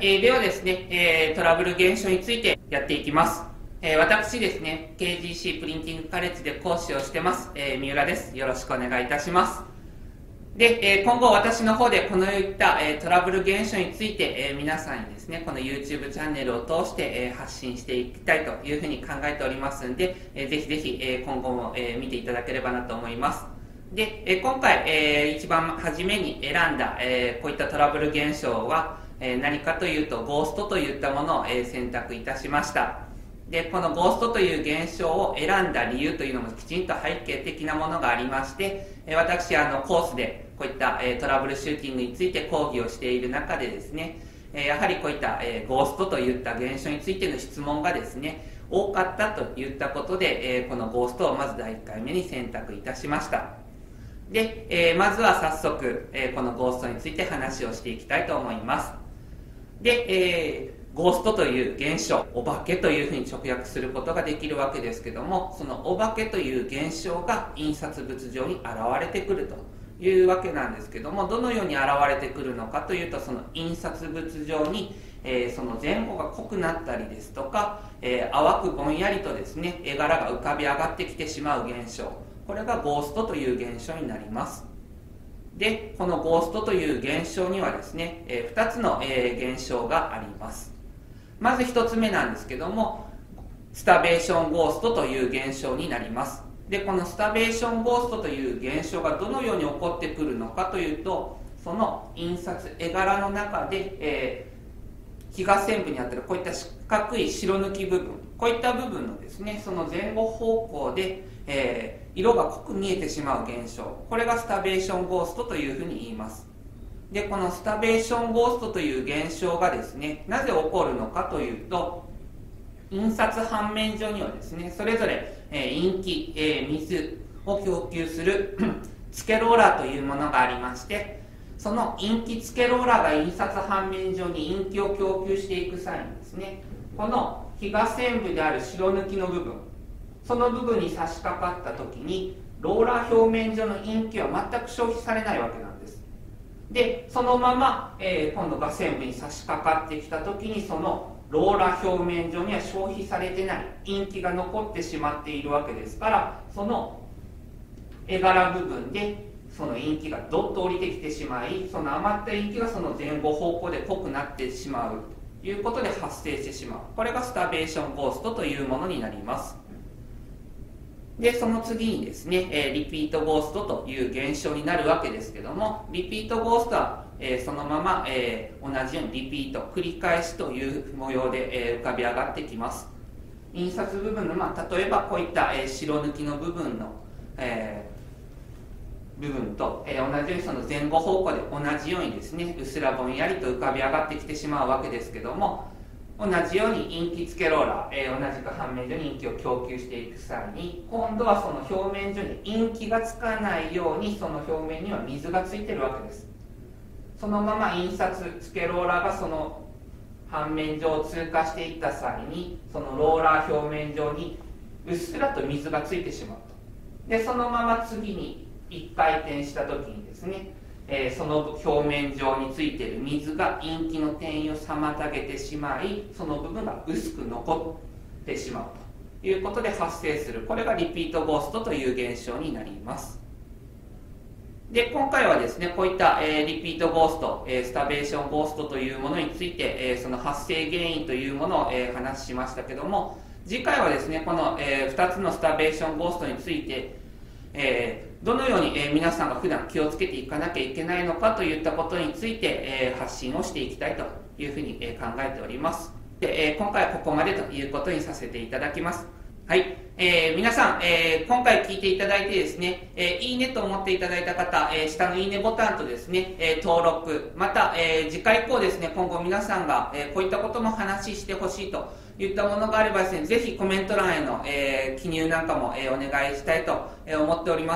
ではですね、トラブル現象についてやっていきます。私ですね、KGC プリンティングカレッジで講師をしてます、三浦です。よろしくお願いいたします。で、今後私の方でこのいった、トラブル現象について、皆さんにですね、この YouTube チャンネルを通して、発信していきたいというふうに考えておりますので、ぜひぜひ、今後も、見ていただければなと思います。で、今回、一番初めに選んだ、こういったトラブル現象は、何かというとゴーストといったものを、選択いたしました。でこのゴーストという現象を選んだ理由というのもきちんと背景的なものがありまして、私コースでこういったトラブルシューティングについて講義をしている中でですね、やはりこういったゴーストといった現象についての質問がですね多かったといったことで、このゴーストをまず第1回目に選択いたしました。で、まずは早速、このゴーストについて話をしていきたいと思います。で、ゴーストという現象、お化けというふうに直訳することができるわけですけども、そのお化けという現象が印刷物上に現れてくるというわけなんですけども、どのように現れてくるのかというと、その印刷物上に、その前後が濃くなったりですとか、淡くぼんやりとですね絵柄が浮かび上がってきてしまう現象、これがゴーストという現象になります。でこのゴーストという現象にはですね、2つの、現象があります。まず1つ目なんですけども、スタベーションゴーストという現象になります。でこのスタベーションゴーストという現象がどのように起こってくるのかというと、その印刷絵柄の中で、被画線部にあったらこういった四角い白抜き部分、こういった部分のですねその前後方向で、色が濃く見えてしまう現象、これがスタベーションゴーストというふうに言います。でこのスタベーションゴーストという現象がですねなぜ起こるのかというと、印刷反面上にはですねそれぞれ、インキ、水を供給するつけローラーというものがありまして、そのインキつけローラーが印刷反面上にインキを供給していく際にですね、この被画線部である白抜きの部分、その部分に差し掛かった時にローラー表面上のインキは全く消費されないわけなんです。でそのまま、今度画線部に差し掛かってきた時に、そのローラー表面上には消費されてないインキが残ってしまっているわけですから、その絵柄部分でそのインキがどっと降りてきてしまい、その余ったインキがその前後方向で濃くなってしまうということで発生してしまう、これがスタベーションゴーストというものになります。でその次にですね、リピートゴーストという現象になるわけですけども、リピートゴーストは、そのまま、同じようにリピート繰り返しという模様で、浮かび上がってきます。印刷部分の、例えばこういった、白抜きの部分の、部分と、同じようにその前後方向で同じようにですねうっすらぼんやりと浮かび上がってきてしまうわけですけども、同じようにインキつけローラー、同じく反面上にインキを供給していく際に、今度はその表面上にインキがつかないようにその表面には水がついてるわけです。そのまま印刷つけローラーがその反面上を通過していった際に、そのローラー表面上にうっすらと水がついてしまうと。でそのまま次に1回転した時にですね、その表面上についている水がインキの転移を妨げてしまい、その部分が薄く残ってしまうということで発生する、これがリピートゴーストという現象になります。で今回はですねこういった、リピートゴースト、スタベーションゴーストというものについて、その発生原因というものを、話しましたけども、次回はですねこの、2つのスタベーションゴーストについて、どのように、皆さんが普段気をつけていかなきゃいけないのかといったことについて、発信をしていきたいというふうに、考えております。で、今回はここまでということにさせていただきます。はい、皆さん、今回聞いていただいてですね、いいねと思っていただいた方、下のいいねボタンとですね、登録、また、次回以降ですね、今後皆さんが、こういったことも話してほしいといったものがあればですね、ぜひコメント欄への、記入なんかも、お願いしたいと思っております。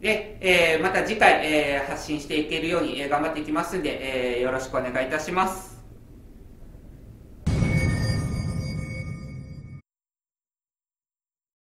で、また次回、発信していけるように、頑張っていきますんで、よろしくお願いいたします。